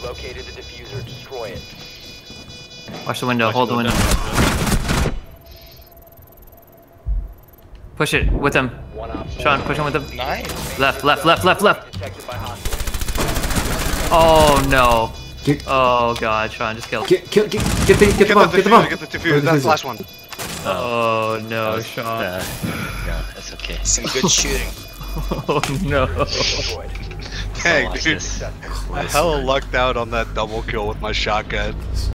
located the diffuser. Destroy it. Watch the window. Hold the window. Push it with him. One op four. Sean, push him with him. Nice. Left, left, left, left, left. Detected by hostiles. Oh no. Get, Oh god, Sean just killed. get the bomb, get the bomb. Get the diffuser. That's the last one. Oh no, Sean. No, that's okay. Some good shooting. Oh no. Destroyed. Dang, Watch dude. this. I hella lucked out on that double kill with my shotgun.